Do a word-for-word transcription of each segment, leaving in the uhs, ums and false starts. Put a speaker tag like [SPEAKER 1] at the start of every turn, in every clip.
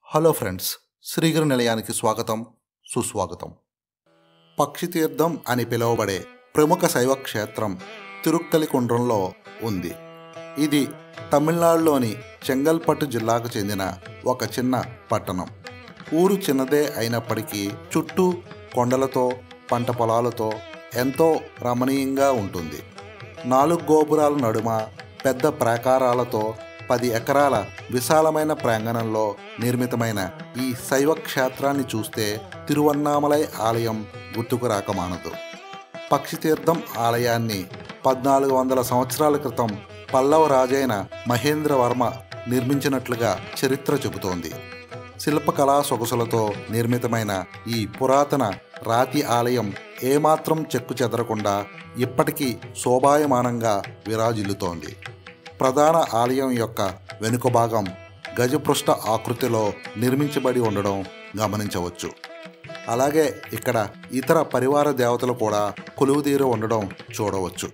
[SPEAKER 1] Hello friends, Srigiri నిలయానికి స్వాగతం, సుస్వాగతం. పక్షితీర్థం అని పిలువబడే ప్రముఖ శైవ క్షేత్రం తిరుక్కలికుండ్రంలో ఉంది. ఇది తమిళనాడులోని చెంగల్పట్టు జిల్లాకు చెందిన ఒక చిన్న పట్టణం. ఊరు చిన్నదే అయినప్పటికీ చుట్టూ కొండలతో పంట పొలాలతో ఎంతో రమణీయంగా ఉంటుంది. నాలుగు గోపురాల నడుమ పెద్ద ప్రాకారాలతో పది ఎకరాల విశాలమైన ప్రాంగణంలో నిర్మితమైన ఈ శైవ క్షేత్రాన్ని చూస్తే తిరువన్నామలై ఆలయం గుర్తుకు రాకమానదు. పక్షితీర్థం ఆలయాన్ని పద్నాలుగు వందల సంవత్సరాల క్రితం పల్లవ రాజైన మహేంద్రవర్మ నిర్మించినట్లుగా చరిత్ర చెబుతోంది. శిల్పకళా సొగసులతో నిర్మితమైన ఈ పురాతన రాతి ఆలయం ఏమాత్రం చెక్కు చెదరకుండా ఇప్పటికీ శోభాయమానంగా విరాజిల్లుతోంది. ప్రధాన ఆలయం యొక్క వెనుక భాగం గజపృష్ఠ ఆకృతిలో నిర్మించబడి ఉండడం గమనించవచ్చు. అలాగే ఇక్కడ ఇతర పరివార దేవతలు కూడా కొలువుదీరి ఉండడం చూడవచ్చు.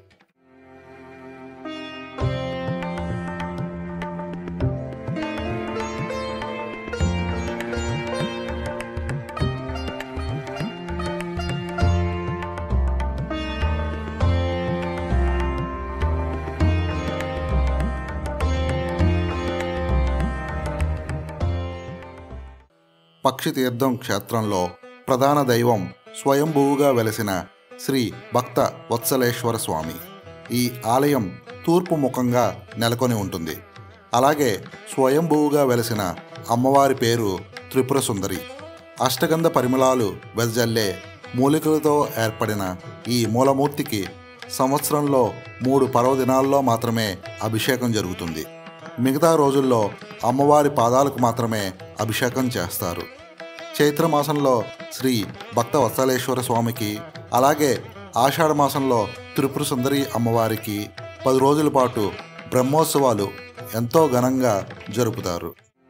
[SPEAKER 1] పక్షితీర్థం క్షేత్రంలో ప్రధాన దైవం స్వయంభువుగా వెలసిన శ్రీ భక్త వత్సలేశ్వర స్వామి. ఈ ఆలయం తూర్పు ముఖంగా నెలకొని ఉంటుంది. అలాగే స్వయంభువుగా వెలసిన అమ్మవారి పేరు త్రిపుర సుందరి. అష్టగంధ పరిమళాలు వెదజల్లే మూలికలతో ఏర్పడిన ఈ మూలమూర్తికి సంవత్సరంలో మూడు పర్వదినాల్లో మాత్రమే అభిషేకం జరుగుతుంది. మిగతా రోజుల్లో అమ్మవారి పాదాలకు మాత్రమే అభిషేకం చేస్తారు. చైత్రమాసంలో శ్రీ భక్త వత్సలేశ్వర స్వామికి, అలాగే ఆషాఢ మాసంలో త్రిపుర సుందరి అమ్మవారికి పది రోజుల పాటు బ్రహ్మోత్సవాలు ఎంతో ఘనంగా జరుపుతారు.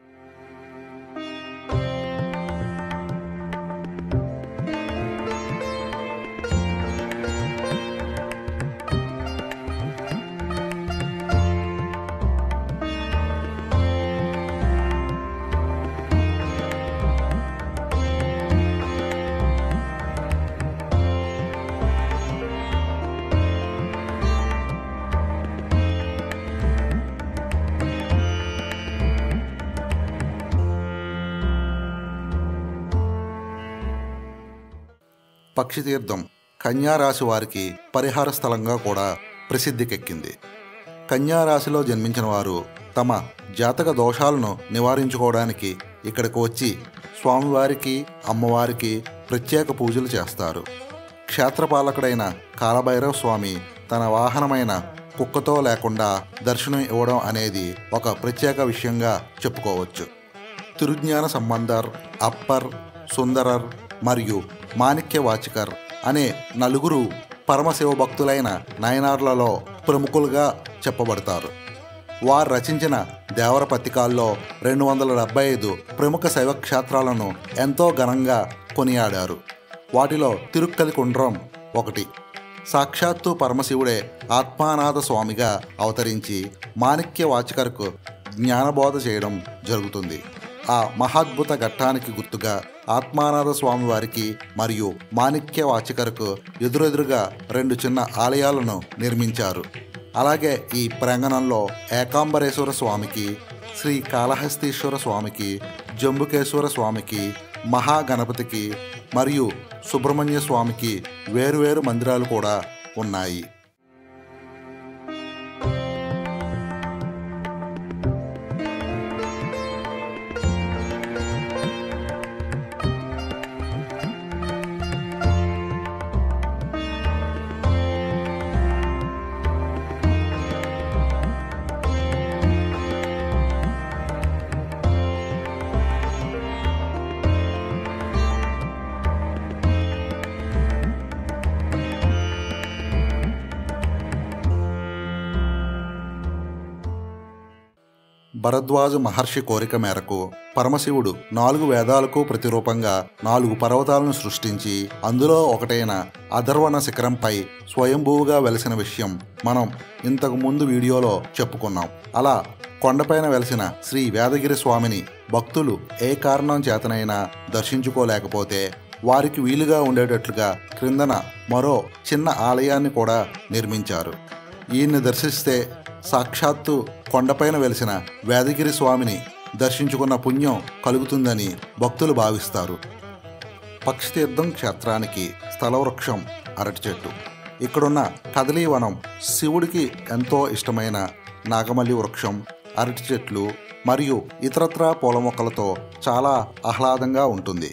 [SPEAKER 1] పక్షితీర్థం కన్యారాశి వారికి పరిహార స్థలంగా కూడా ప్రసిద్ధికెక్కింది. కన్యారాశిలో జన్మించిన వారు తమ జాతక దోషాలను నివారించుకోవడానికి ఇక్కడికి వచ్చి స్వామివారికి, అమ్మవారికి ప్రత్యేక పూజలు చేస్తారు. క్షేత్రపాలకుడైన కాలభైరవ స్వామి తన వాహనమైన కుక్కతో లేకుండా దర్శనం ఇవ్వడం అనేది ఒక ప్రత్యేక విషయంగా చెప్పుకోవచ్చు. తిరుజ్ఞాన సంబంధర్, అప్పర్, సుందరర్ మరియు మాణిక్య వాచికర్ అనే నలుగురు పరమశివ భక్తులైన నయనార్లలో ప్రముఖులుగా చెప్పబడతారు. వారు రచించిన దేవర పత్రికల్లో రెండు వందల డెబ్బై ఐదు ప్రముఖ శైవ క్షేత్రాలను ఎంతో ఘనంగా కొనియాడారు. వాటిలో తిరుక్కలికుండ్రం ఒకటి. సాక్షాత్తు పరమశివుడే ఆత్మానాథ స్వామిగా అవతరించి మాణిక్య వాచికర్కు జ్ఞానబోధ చేయడం జరుగుతుంది. ఆ మహాద్భుత ఘట్టానికి గుర్తుగా ఆత్మానాథ స్వామి వారికి మరియు మాణిక్య వాచికర్కు ఎదురెదురుగా రెండు చిన్న ఆలయాలను నిర్మించారు. అలాగే ఈ ప్రాంగణంలో ఏకాంబరేశ్వర స్వామికి, శ్రీ కాళహస్తీశ్వర స్వామికి, జంబుకేశ్వర స్వామికి, మహాగణపతికి మరియు సుబ్రహ్మణ్య స్వామికి వేరువేరు మందిరాలు కూడా ఉన్నాయి. భరద్వాజ మహర్షి కోరిక మేరకు పరమశివుడు నాలుగు వేదాలకు ప్రతిరూపంగా నాలుగు పర్వతాలను సృష్టించి అందులో ఒకటైన అధర్వణ శిఖరంపై స్వయంభువుగా వెలసిన విషయం మనం ఇంతకు ముందు వీడియోలో చెప్పుకున్నాం. అలా కొండపైన వెలసిన శ్రీ వేదగిరి స్వామిని భక్తులు ఏ కారణం చేతనైనా దర్శించుకోలేకపోతే వారికి వీలుగా ఉండేటట్లుగా క్రిందన మరో చిన్న ఆలయాన్ని కూడా నిర్మించారు. ఈయన్ని దర్శిస్తే సాక్షాత్తు కొండపైన వెలిసిన వేదగిరి స్వామిని దర్శించుకున్న పుణ్యం కలుగుతుందని భక్తులు భావిస్తారు. పక్షితీర్థం క్షేత్రానికి స్థలవృక్షం అరటి చెట్టు. ఇక్కడున్న కదలీవనం శివుడికి ఎంతో ఇష్టమైన నాగమల్లి వృక్షం, అరటి చెట్లు మరియు ఇతరత్రా పూల మొక్కలతో చాలా ఆహ్లాదంగా ఉంటుంది.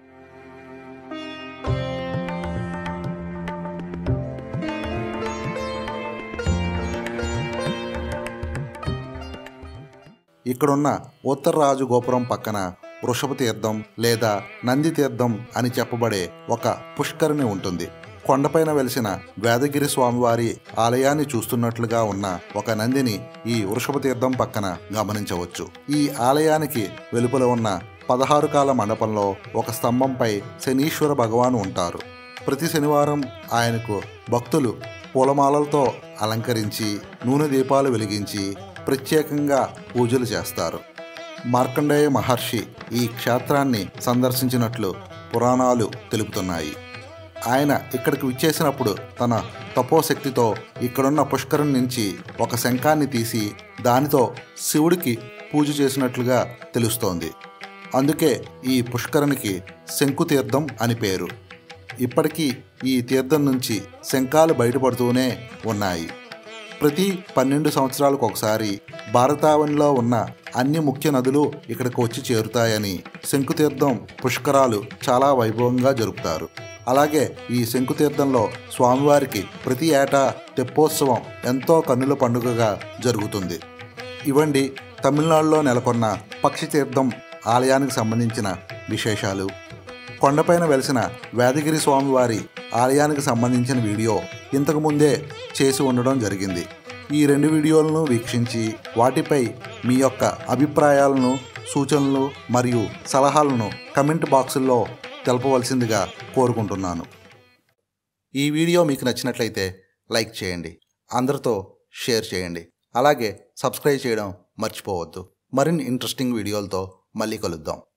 [SPEAKER 1] ఇక్కడున్న ఉత్తరరాజు గోపురం పక్కన వృషభ తీర్థం లేదా నంది తీర్థం అని చెప్పబడే ఒక పుష్కరిణి ఉంటుంది. కొండపైన వెలిసిన వేదగిరి స్వామివారి ఆలయాన్ని చూస్తున్నట్లుగా ఉన్న ఒక నందిని ఈ వృషభ తీర్థం పక్కన గమనించవచ్చు. ఈ ఆలయానికి వెలుపల ఉన్న పదహారు కాల మండపంలో ఒక స్తంభంపై శనీశ్వర భగవాను ఉంటారు. ప్రతి శనివారం ఆయనకు భక్తులు పూలమాలలతో అలంకరించి నూనె దీపాలు వెలిగించి ప్రత్యేకంగా పూజలు చేస్తారు. మార్కండేయ మహర్షి ఈ క్షేత్రాన్ని సందర్శించినట్లు పురాణాలు తెలుపుతున్నాయి. ఆయన ఇక్కడికి విచ్చేసినప్పుడు తన తపోశక్తితో ఇక్కడున్న పుష్కరం నుంచి ఒక శంఖాన్ని తీసి దానితో శివుడికి పూజ చేసినట్లుగా తెలుస్తోంది. అందుకే ఈ పుష్కరునికి శంకుతీర్థం అని పేరు. ఇప్పటికీ ఈ తీర్థం నుంచి శంఖాలు బయటపడుతూనే ఉన్నాయి. ప్రతి పన్నెండు సంవత్సరాలకు ఒకసారి భారతావనిలో ఉన్న అన్ని ముఖ్య నదులు ఇక్కడికి వచ్చి చేరుతాయని శంకుతీర్థం పుష్కరాలు చాలా వైభవంగా జరుపుతారు. అలాగే ఈ శంకుతీర్థంలో స్వామివారికి ప్రతి ఏటా తెప్పోత్సవం ఎంతో కన్నుల పండుగగా జరుగుతుంది. ఇవండి తమిళనాడులో నెలకొన్న పక్షితీర్థం ఆలయానికి సంబంధించిన విశేషాలు. కొండపైన వెలిసిన వేదగిరి స్వామివారి ఆలయానికి సంబంధించిన వీడియో ఇంతకుముందే చేసి ఉండడం జరిగింది. ఈ రెండు వీడియోలను వీక్షించి వాటిపై మీ యొక్క అభిప్రాయాలను, సూచనలు మరియు సలహాలను కమెంట్ బాక్సుల్లో తెలపవలసిందిగా కోరుకుంటున్నాను. ఈ వీడియో మీకు నచ్చినట్లయితే లైక్ చేయండి, అందరితో షేర్ చేయండి, అలాగే సబ్స్క్రైబ్ చేయడం మర్చిపోవద్దు. మరిన్ని ఇంట్రెస్టింగ్ వీడియోలతో మళ్ళీ కలుద్దాం.